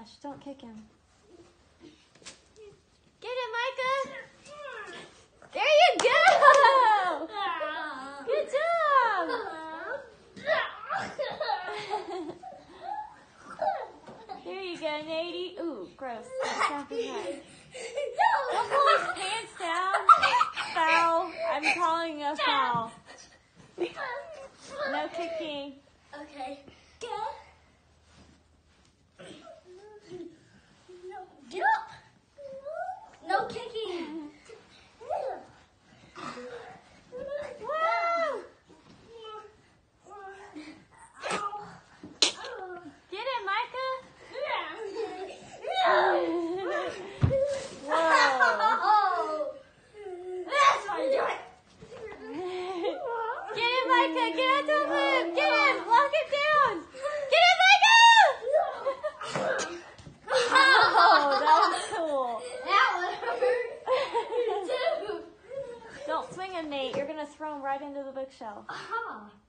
gosh, don't kick him. Get it, Micah! There you go! Good job! There you go, Nady. Ooh, gross. Don't pull his pants down. Foul. I'm calling a foul. No kicking. Okay. Get up. No kicking. Woo! Get it, Micah. Whoa. That's how you do it. Get it, Micah. Get out to him. Get him. Lock it down. Get it, Micah. Oh, that was cool. That one hurt. Don't swing him, Nate. You're going to throw him right into the bookshelf. Aha.